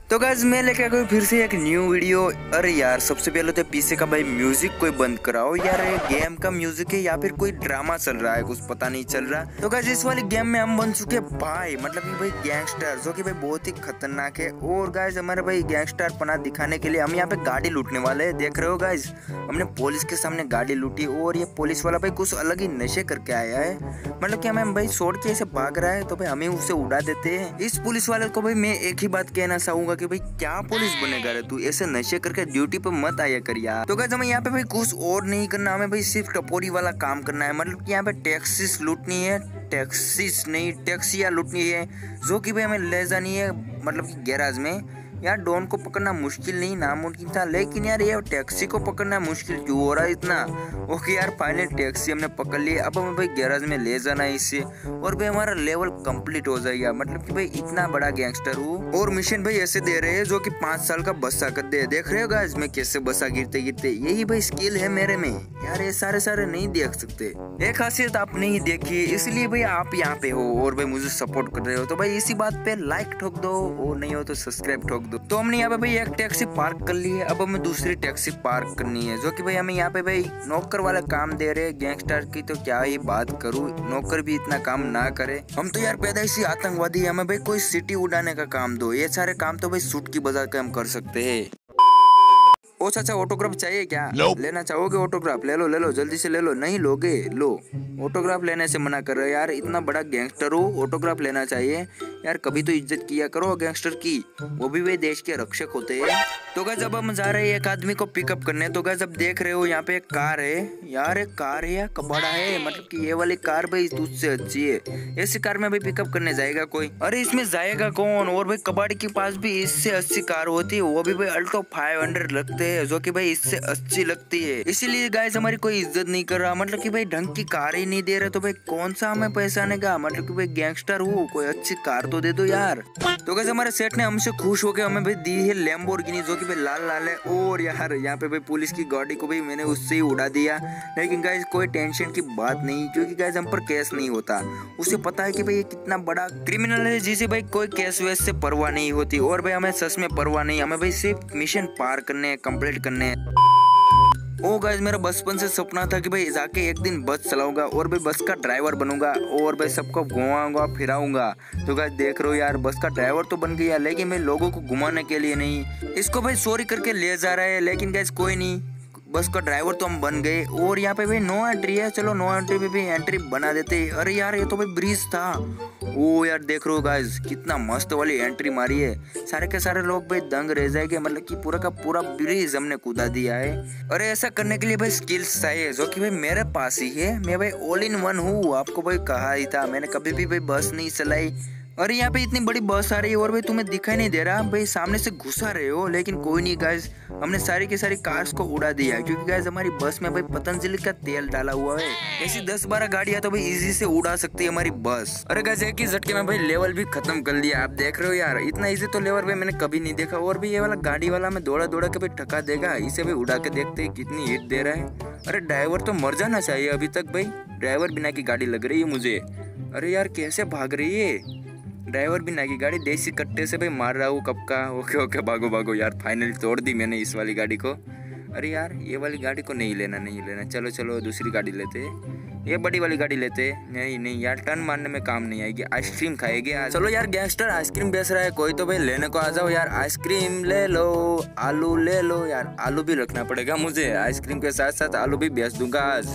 तो गाइस मैं लेके आ गया फिर से एक न्यू वीडियो। अरे यार सबसे पहले तो पीछे का भाई म्यूजिक कोई बंद कराओ यार, ये गेम का म्यूजिक है या फिर कोई ड्रामा चल रहा है, कुछ पता नहीं चल रहा। तो गाइस इस वाली गेम में हम बन चुके भाई, मतलब कि भाई गैंगस्टर, जो कि भाई बहुत ही खतरनाक है। और गाइस हमारे भाई गैंगस्टर पना दिखाने के लिए हम यहाँ पे गाड़ी लूटने वाले है। देख रहे हो गाइस, हमने पुलिस के सामने गाड़ी लूटी और ये पुलिस वाला भाई कुछ अलग ही नशे करके आया है, मतलब कि हमें भाई छोड़ के ऐसे भाग रहा है तो भाई हमें उससे उड़ा देते हैं। इस पुलिस वाले को भाई मैं एक ही बात कहना चाहूंगा कि भाई क्या पुलिस बनेगा रे तू, ऐसे नशे करके ड्यूटी पे मत आया कर यार। तो गाइस हमें यहाँ पे भाई कुछ और नहीं करना, हमें भाई सिर्फ टपोरी वाला काम करना है, मतलब कि यहाँ पे टैक्सीज लूटनी है, टैक्सीज नहीं टैक्सियाँ लूटनी है, जो कि भाई हमें ले जानी है मतलब कि गैराज में। यार डॉन को पकड़ना मुश्किल नहीं नामुमकिन था, लेकिन यार ये टैक्सी को पकड़ना मुश्किल क्यों हो रहा है इतना। ओके यार फाइनली टैक्सी हमने पकड़ ली, अब हमें भाई गैराज में ले जाना है इससे और भाई हमारा लेवल कंप्लीट हो जाएगा, मतलब कि भाई इतना बड़ा गैंगस्टर हूँ। और मिशन भाई ऐसे दे रहे हैं जो कि 5 साल का बस्सा कर दे। देख रहे हो गाइस मैं कैसे बस्सा गिरते गिरते, यही भाई स्किल है मेरे में यार, ये सारे नहीं देख सकते। एक खासियत आपने ही देखी इसलिए भाई आप यहाँ पे हो और भाई मुझे सपोर्ट कर रहे हो, तो भाई इसी बात पे लाइक ठोक दो और नहीं हो तो सब्सक्राइब ठोक दो। तो हमने यहाँ पे भाई एक टैक्सी पार्क कर ली है, अब हमें दूसरी टैक्सी पार्क करनी है, जो कि भाई हमें यहाँ पे भाई नौकर वाला काम दे रहे हैं गैंगस्टर की। तो क्या ही बात करूँ, नौकर भी इतना काम ना करे, हम तो यार पैदाइशी आतंकवादी है, हमें भाई कोई सिटी उड़ाने का काम दो, ये सारे काम तो भाई सूट की बजा के हम कर सकते हैं। ओ चाचा ऑटोग्राफ चाहिए क्या? लेना चाहोगे ऑटोग्राफ? ले लो जल्दी से ले लो। नहीं लोगे? लो ऑटोग्राफ लेने से मना कर रहे हो यार, इतना बड़ा गैंगस्टर हो ऑटोग्राफ लेना चाहिए यार, कभी तो इज्जत किया करो गैंगस्टर की, वो भी वे देश के रक्षक होते हैं। तो गाइस अब हम जा रहे हैं एक आदमी को पिकअप करने। तो गाइस अब देख रहे हो यहाँ पे एक कार है यार, एक कार है या कबाड़ा है, मतलब कि ये वाली कार भाई तुझसे अच्छी है, ऐसी कार में भाई पिकअप करने जाएगा कोई? अरे इसमें जाएगा कौन? और भाई कबाड़ी के पास भी इससे अच्छी कार होती है, वो भी भाई अल्टो 500 लगते है, जो कि भाई इससे अच्छी लगती है। इसीलिए गाइस हमारी कोई इज्जत नहीं कर रहा, मतलब कि भाई ढंग की कार ही नहीं दे रहे, तो भाई कौन सा हमें पहचाने का, मतलब कि भाई गैंगस्टर हूँ, कोई अच्छी कार तो दे दो यार। तो गाइस हमारे सेठ ने हमसे खुश होकर हमें भाई दी है लैम्बोर्गिनी, जो कि भाई लाल लाल है। और यार यहाँ पे भाई पुलिस की गाड़ी को भाई मैंने उससे ही उड़ा दिया, लेकिन गाइस कोई टेंशन की बात नहीं, क्योंकि गाइस हम पर केस नहीं होता। उसे पता है कि भाई ये कितना बड़ा क्रिमिनल है जिसे भाई कोई केस वेस से परवाह नहीं होती, और भाई हमें सच में परवाह नहीं, हमें भाई सिर्फ मिशन पार करने कंप्लीट करने हैं। ओ गाइस मेरा बचपन से सपना था कि भाई जाके एक दिन बस चलाऊंगा और भाई बस का ड्राइवर बनूंगा और भाई सबको घुमाऊंगा फिराऊंगा। तो गाइस देख रहे हो यार बस का ड्राइवर तो बन गया, लेकिन मैं लोगों को घुमाने के लिए नहीं, इसको भाई चोरी करके ले जा रहा है, लेकिन गाइस कोई नहीं, बस का ड्राइवर तो हम बन गए। और यहाँ पे भाई नो एंट्री है, चलो नो एंट्री पे भी एंट्री बना देते। अरे यार ये तो भाई ब्रिज था। ओ यार देख रहे हो गाइस कितना मस्त वाली एंट्री मारी है, सारे के सारे लोग भाई दंग रह जाएंगे, मतलब कि पूरा का पूरा ब्रिज हमने कूदा दिया है। अरे ऐसा करने के लिए भाई स्किल्स चाहिए, जो कि भाई मेरे पास ही है, मैं भाई ऑल इन वन हूँ, आपको भाई कहा ही था, मैंने कभी भी भाई बस नहीं चलाई। अरे यहाँ पे इतनी बड़ी बस आ रही है और भाई तुम्हें दिखाई नहीं दे रहा, भाई सामने से घुसा रहे हो, लेकिन कोई नहीं गाइस, हमने सारी की सारी कार्स को उड़ा दिया, क्योंकि गाइस हमारी बस में भाई पतंजलि का तेल डाला हुआ है। ऐसी 10-12 गाड़ियां तो भाई इजी से उड़ा सकती है हमारी बस। अरे गाइस एक ही झटके में भाई लेवल भी खत्म कर लिया, आप देख रहे हो यार, इतना इजी तो लेवल भाई मैंने कभी नहीं देखा। और भी ये वाला गाड़ी वाला में दौड़ा दौड़ा के भाई ठका देगा, इसे भाई उड़ा के देखते हैं कितनी हिट दे रहा है। अरे ड्राइवर तो मर जाना चाहिए अभी तक, भाई ड्राइवर बिना की गाड़ी लग रही है मुझे। अरे यार कैसे भाग रही है ड्राइवर बिना की गाड़ी, देसी कट्टे से भाई मार रहा हूँ कब का। ओके भागो यार, फाइनली तोड़ दी मैंने इस वाली गाड़ी को। अरे यार ये वाली गाड़ी को नहीं लेना, चलो दूसरी गाड़ी लेते, ये बड़ी वाली गाड़ी लेते। नहीं यार टर्न मारने में काम नहीं आएगी, आइसक्रीम खाएगी आज। चलो यार गैंगस्टर आइसक्रीम बेच रहा है कोई, तो भाई लेने को आ जाओ यार, आइसक्रीम ले लो, आलू ले लो यार, आलू भी रखना पड़ेगा मुझे, आइसक्रीम के साथ साथ आलू भी बेच दूंगा आज।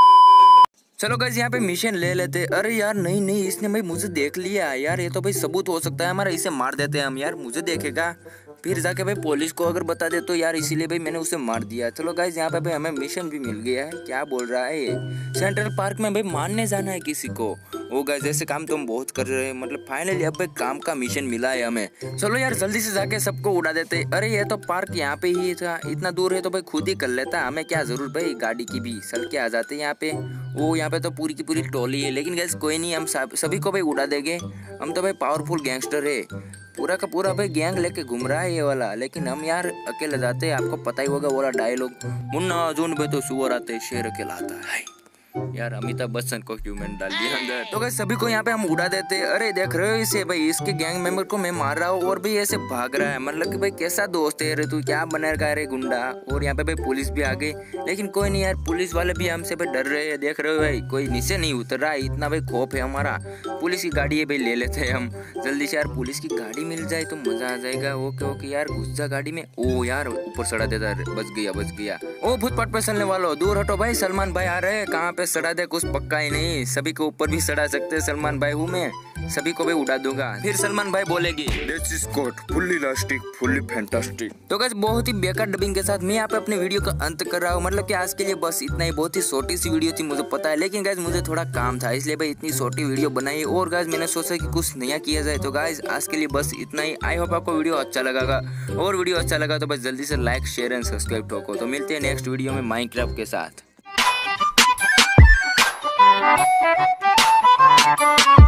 चलो गाइस यहाँ पे मिशन ले लेते। अरे यार नहीं इसने भाई मुझे देख लिया यार, ये तो भाई सबूत हो सकता है हमारा, इसे मार देते हैं हम यार, मुझे देखेगा फिर जाके भाई पुलिस को अगर बता दे तो यार, इसीलिए भाई मैंने उसे मार दिया। चलो गाइस यहाँ पे भाई हमें मिशन भी मिल गया है। क्या बोल रहा है ये? सेंट्रल पार्क में भाई मारने जाना है किसी को। वो गाइस ऐसे काम तो हम बहुत कर रहे हैं, मतलब फाइनली अब भाई काम का मिशन मिला है हमें। चलो यार जल्दी से जाके सबको उड़ा देते। अरे ये तो पार्क यहाँ पे ही था, इतना दूर है तो भाई खुद ही कर लेता, हमें क्या जरूरत भाई गाड़ी की भी, चल के आ जाते यहाँ पे। वो यहाँ पे तो पूरी की पूरी टोली है, लेकिन गाइस कोई नहीं, हम सभी को भाई उड़ा देंगे, हम तो भाई पावरफुल गैंगस्टर है, पूरा का पूरा भाई गैंग लेके घूम रहा है ये वाला, लेकिन हम यार अकेले जाते हैं, आपको पता ही होगा वो वाला डायलॉग, मुन्ना जोन पे तो सुअर आते शेर अकेला आता है। यार अमिताभ बच्चन को क्यों मैंने डाल दिया अंदर। तो गाइस सभी को यहाँ पे हम उड़ा देते हैं। अरे देख रहे हो इसे भाई, इसके गैंग मेंबर को मैं मार रहा हूँ और भी ऐसे भाग रहा है। मतलब कि भाई कैसा दोस्त है रे तू, क्या बने रखा है रे गुंडा। और यहाँ पे भाई पुलिस भी आ गई, लेकिन कोई नहीं यार, पुलिस वाले भी हमसे भाई डर रहे हैं। देख रहे हो भाई कोई नीचे नहीं उतर रहा है, इतना भाई खौफ है हमारा। पुलिस की गाड़ी है भाई, ले लेते हैं हम जल्दी से यार। पुलिस की गाड़ी मिल जाए तो मजा आ जाएगा। ओके ओके यार, घुस जा गाड़ी में। ओ यार ऊपर सड़ा देता, बच गया बच गया। ओ फुटपाथ पे चलने वालों दूर हटो भाई, सलमान भाई आ रहे हैं। कहाँ पे सड़ा दे कुछ पक्का ही नहीं, सभी को ऊपर भी सड़ा सकते हैं। सलमान भाई हूँ मैं, सभी को भी उड़ा दूंगा। फिर सलमान भाई बोलेगी this is god fully elastic fully fantastic. तो गाइस बहुत ही बेकार डबिंग के साथ मैं यहाँ पे अपने वीडियो का अंत कर रहा हूँ। मतलब कि आज के लिए बस इतना ही, बहुत ही छोटी सी वीडियो थी मुझे पता है, लेकिन गाइस मुझे थोड़ा काम था इसलिए भाई इतनी छोटी वीडियो बनाई। और गाइस मैंने सोचा कि कुछ नया किया जाए। तो गाइस आज के लिए बस इतना ही। आई होप आपको वीडियो अच्छा लगा, और वीडियो अच्छा लगा तो बस जल्दी से लाइक शेयर एंड सब्सक्राइब ठोको। तो मिलते हैं नेक्स्ट वीडियो में माइनक्राफ्ट के साथ।